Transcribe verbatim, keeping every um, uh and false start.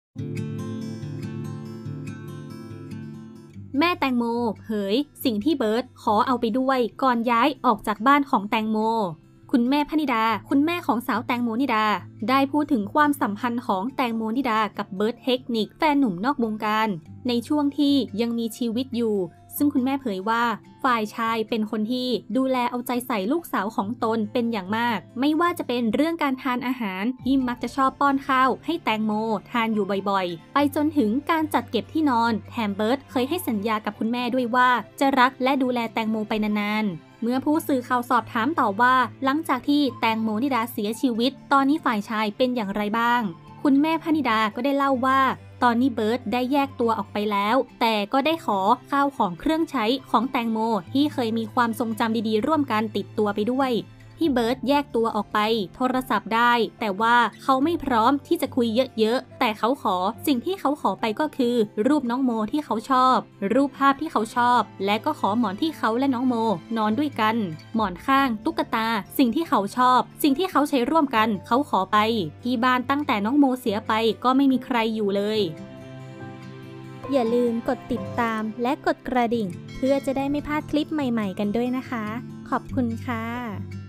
แม่แตงโมเผยสิ่งที่เบิร์ตขอเอาไปด้วยก่อนย้ายออกจากบ้านของแตงโมคุณแม่พนิดาคุณแม่ของสาวแตงโมนิดาได้พูดถึงความสัมพันธ์ของแตงโมนิดากับเบิร์ตเทคนิคแฟนหนุ่มนอกวงการในช่วงที่ยังมีชีวิตอยู่ซึ่งคุณแม่เผยว่าฝ่ายชายเป็นคนที่ดูแลเอาใจใส่ลูกสาวของตนเป็นอย่างมากไม่ว่าจะเป็นเรื่องการทานอาหารที่มักจะชอบป้อนข้าวให้แตงโมทานอยู่บ่อยๆไปจนถึงการจัดเก็บที่นอนแถมเบิร์ตเคยให้สัญญากับคุณแม่ด้วยว่าจะรักและดูแลแตงโมไปนานๆเมื่อผู้สื่อข่าวสอบถามต่อว่าหลังจากที่แตงโมนิดาเสียชีวิตตอนนี้ฝ่ายชายเป็นอย่างไรบ้างคุณแม่พนิดาก็ได้เล่าว่าตอนนี้เบิร์ตได้แยกตัวออกไปแล้วแต่ก็ได้ขอข้าวของเครื่องใช้ของแตงโมที่เคยมีความทรงจำดีๆร่วมกันติดตัวไปด้วยที่เบิร์ตแยกตัวออกไปโทรศัพท์ได้แต่ว่าเขาไม่พร้อมที่จะคุยเยอะๆแต่เขาขอสิ่งที่เขาขอไปก็คือรูปน้องโมที่เขาชอบรูปภาพที่เขาชอบและก็ขอหมอนที่เขาและน้องโมนอนด้วยกันหมอนข้างตุ๊กตาสิ่งที่เขาชอบสิ่งที่เขาใช้ร่วมกันเขาขอไปที่บ้านตั้งแต่น้องโมเสียไปก็ไม่มีใครอยู่เลยอย่าลืมกดติดตามและกดกระดิ่งเพื่อจะได้ไม่พลาดคลิปใหม่ๆกันด้วยนะคะขอบคุณค่ะ